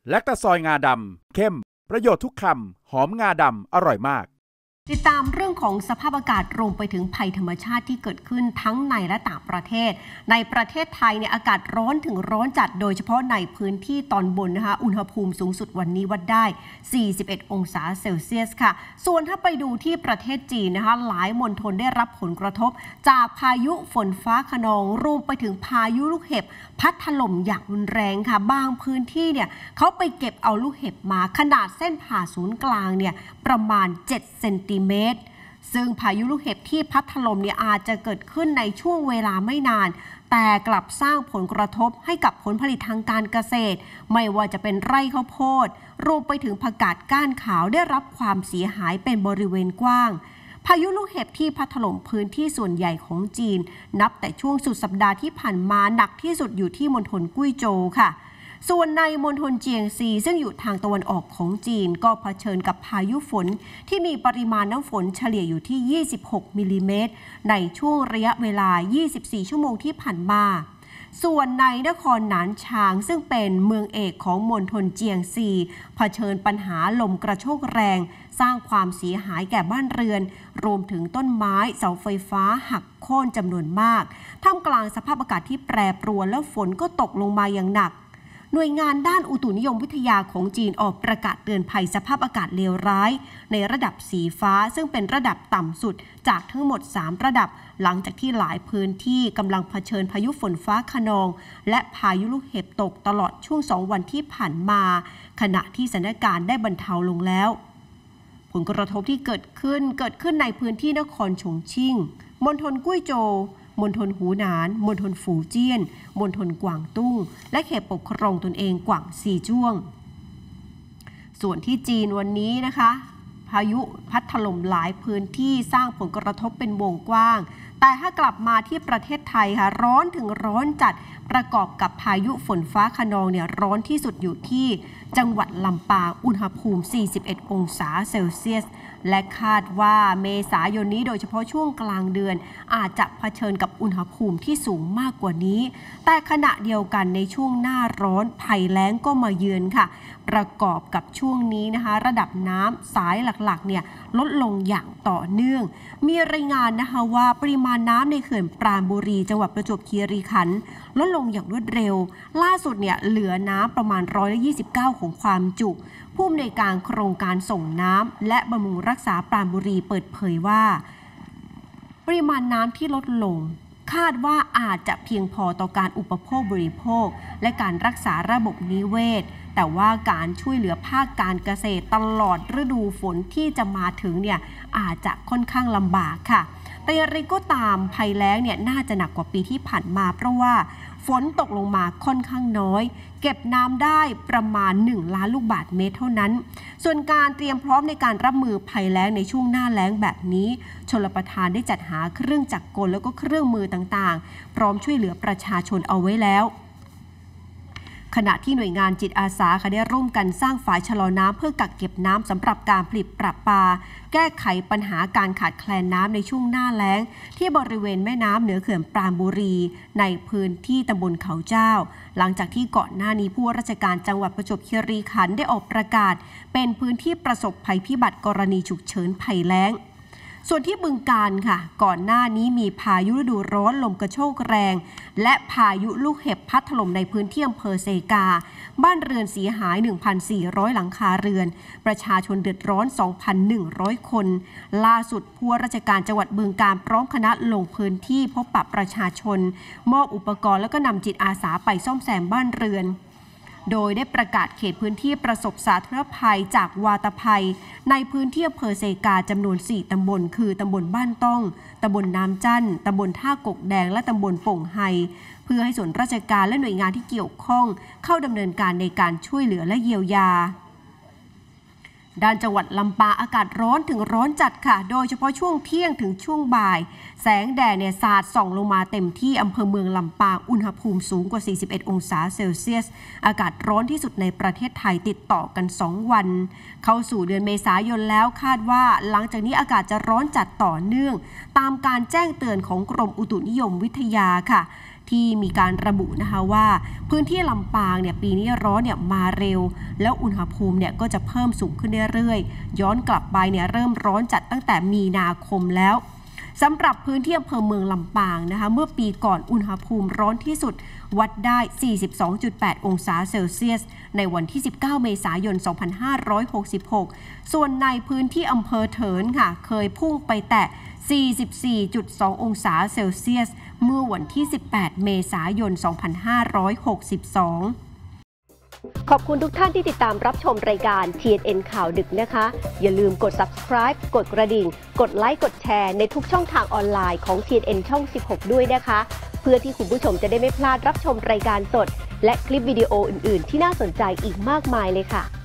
แลคตาซอยงาดำเข้มประโยชน์ทุกคำหอมงาดำอร่อยมากติดตามเรื่องของสภาพอากาศรวมไปถึงภัยธรรมชาติที่เกิดขึ้นทั้งในและต่างประเทศในประเทศไทยเนี่ยอากาศร้อนถึงร้อนจัดโดยเฉพาะในพื้นที่ตอนบนนะคะอุณหภูมิสูงสุดวันนี้วัดได้41องศาเซลเซียสค่ะส่วนถ้าไปดูที่ประเทศจีนนะคะหลายมณฑลได้รับผลกระทบจากพายุฝนฟ้าคะนองรวมไปถึงพายุลูกเห็บพัดถล่มอย่างรุนแรงค่ะบางพื้นที่เนี่ยเขาไปเก็บเอาลูกเห็บมาขนาดเส้นผ่าศูนย์กลางเนี่ยประมาณ7 เซนติเมตรซึ่งพายุลูกเห็บที่พัดถล่มเนี่ยอาจจะเกิดขึ้นในช่วงเวลาไม่นานแต่กลับสร้างผลกระทบให้กับผลผลิตทางการเกษตรไม่ว่าจะเป็นไร่ข้าวโพดรวมไปถึงผักกาดก้านขาวได้รับความเสียหายเป็นบริเวณกว้างพายุลูกเห็บที่พัดถล่มพื้นที่ส่วนใหญ่ของจีนนับแต่ช่วงสุดสัปดาห์ที่ผ่านมาหนักที่สุดอยู่ที่มณฑลกุ้ยโจวค่ะส่วนในมณฑลเจียงซีซึ่งอยู่ทางตะวันออกของจีนก็เผชิญกับพายุฝนที่มีปริมาณน้ำฝนเฉลี่ยอยู่ที่26มิลลิเมตรในช่วงระยะเวลา24ชั่วโมงที่ผ่านมาส่วนในนครหนานชางซึ่งเป็นเมืองเอกของมณฑลเจียงซีเผชิญปัญหาลมกระโชกแรงสร้างความเสียหายแก่บ้านเรือนรวมถึงต้นไม้เสาไฟฟ้าหักโค่นจำนวนมากท่ามกลางสภาพอากาศที่แปรปรวนและฝนก็ตกลงมาอย่างหนักหน่วยงานด้านอุตุนิยมวิทยาของจีนออกประกาศเตือนภัยสภาพอากาศเลวร้ายในระดับสีฟ้าซึ่งเป็นระดับต่ำสุดจากทั้งหมด3ระดับหลังจากที่หลายพื้นที่กำลังเผชิญพายุฝนฟ้าคะนองและพายุลูกเห็บตกตลอดช่วง2วันที่ผ่านมาขณะที่สถานการณ์ได้บรรเทาลงแล้วผลกระทบที่เกิดขึ้นในพื้นที่นครฉงชิ่งมณฑลกุ้ยโจวมณฑลหูหนานมณฑลฝูเจี้ยนมณฑลกวางตุ้งและเขตปกครองตนเองกวางซีจ้วงส่วนที่จีนวันนี้นะคะพายุพัดถล่มหลายพื้นที่สร้างผลกระทบเป็นวงกว้างแต่ถ้ากลับมาที่ประเทศไทยค่ะร้อนถึงร้อนจัดประกอบกับพายุฝนฟ้าคะนองเนี่ยร้อนที่สุดอยู่ที่จังหวัดลำปางอุณหภูมิ41องศาเซลเซียสและคาดว่าเมษายนนี้โดยเฉพาะช่วงกลางเดือนอาจจะเผชิญกับอุณหภูมิที่สูงมากกว่านี้แต่ขณะเดียวกันในช่วงหน้าร้อนภัยแล้งก็มาเยือนค่ะประกอบกับช่วงนี้นะคะระดับน้ำสายหลักๆเนี่ยลดลงอย่างต่อเนื่องมีรายงานนะคะว่าปริมาณน้ำในเขื่อนปราณบุรีจังหวัดประจวบคีรีขันธ์ลดลงอย่างรวดเร็วล่าสุดเนี่ยเหลือน้ำประมาณ129ของความจุผู้อำนวยการโครงการส่งน้ำและบำรุงรักษาปราณบุรีเปิดเผยว่าปริมาณน้ำที่ลดลงคาดว่าอาจจะเพียงพอต่อการอุปโภคบริโภคและการรักษาระบบนิเวศแต่ว่าการช่วยเหลือภาคการเกษตรตลอดฤดูฝนที่จะมาถึงเนี่ยอาจจะค่อนข้างลำบากค่ะแต่อย่างไรก็ตามภัยแล้งเนี่ยน่าจะหนักกว่าปีที่ผ่านมาเพราะว่าฝนตกลงมาค่อนข้างน้อยเก็บน้ำได้ประมาณ1ล้านลูกบาศก์เมตรเท่านั้นส่วนการเตรียมพร้อมในการรับมือภัยแล้งในช่วงหน้าแล้งแบบนี้ชลประทานได้จัดหาเครื่องจักรกลแล้วก็เครื่องมือต่างๆพร้อมช่วยเหลือประชาชนเอาไว้แล้วขณะที่หน่วยงานจิตอาสาได้ร่วมกันสร้างฝายชะลอน้ำเพื่อกักเก็บน้ำสำหรับการผลิตประปาแก้ไขปัญหาการขาดแคลนน้ำในช่วงหน้าแล้งที่บริเวณแม่น้ำเหนือเขื่อนปราณบุรีในพื้นที่ตำบลเขาเจ้าหลังจากที่ก่อนหน้านี้ผู้ว่าราชการจังหวัดประจวบคีรีขันธ์ได้ออกประกาศเป็นพื้นที่ประสบภัยพิบัติกรณีฉุกเฉินภัยแล้งส่วนที่บึงกาฬค่ะก่อนหน้านี้มีพายุฤดูร้อนลมกระโชกแรงและพายุลูกเห็บพัดถล่มในพื้นที่อำเภอเซกาบ้านเรือนเสียหาย 1,400 หลังคาเรือนประชาชนเดือดร้อน 2,100 คนล่าสุดผู้ว่าราชการจังหวัดบึงกาฬพร้อมคณะลงพื้นที่พบปะประชาชนมอบอุปกรณ์แล้วก็นำจิตอาสาไปซ่อมแซมบ้านเรือนโดยได้ประกาศเขตพื้นที่ประสบสาธารณภัยจากวาตภัยในพื้นที่อำเภอเซกาจำนวน4ตำบลคือตำบลบ้านต้องตำบลน้ำจั่นตำบลท่ากกแดงและตำบลโป่งไฮเพื่อให้ส่วนราชการและหน่วยงานที่เกี่ยวข้องเข้าดำเนินการในการช่วยเหลือและเยียวยาด้านจังหวัดลำปางอากาศร้อนถึงร้อนจัดค่ะโดยเฉพาะช่วงเที่ยงถึงช่วงบ่ายแสงแดดเนี่ยสาดส่องลงมาเต็มที่อำเภอเมืองลำปางอุณหภูมิสูงกว่า41องศาเซลเซียสอากาศร้อนที่สุดในประเทศไทยติดต่อกัน2วันเข้าสู่เดือนเมษายนแล้วคาดว่าหลังจากนี้อากาศจะร้อนจัดต่อเนื่องตามการแจ้งเตือนของกรมอุตุนิยมวิทยาค่ะที่มีการระบุนะคะว่าพื้นที่ลำปางเนี่ยปีนี้ร้อนเนี่ยมาเร็วแล้วอุณหภูมิเนี่ยก็จะเพิ่มสูงขึ้นเรื่อยๆย้อนกลับไปเนี่ยเริ่มร้อนจัดตั้งแต่มีนาคมแล้วสำหรับพื้นที่อำเภอเมืองลำปางนะคะเมื่อปีก่อนอุณหภูมิร้อนที่สุดวัดได้ 42.8 องศาเซลเซียสในวันที่ 19 เมษายน 2566 ส่วนในพื้นที่อำเภอเถินค่ะเคยพุ่งไปแตะ 44.2 องศาเซลเซียสเมื่อวันที่ 18 เมษายน 2562 ขอบคุณทุกท่านที่ติดตามรับชมรายการ TNN ข่าวดึกนะคะอย่าลืมกด subscribe กดกระดิ่งกดไลค์กดแชร์ในทุกช่องทางออนไลน์ของ TNN ช่อง 16 ด้วยนะคะเพื่อที่คุณผู้ชมจะได้ไม่พลาดรับชมรายการสดและคลิปวิดีโออื่นๆที่น่าสนใจอีกมากมายเลยค่ะ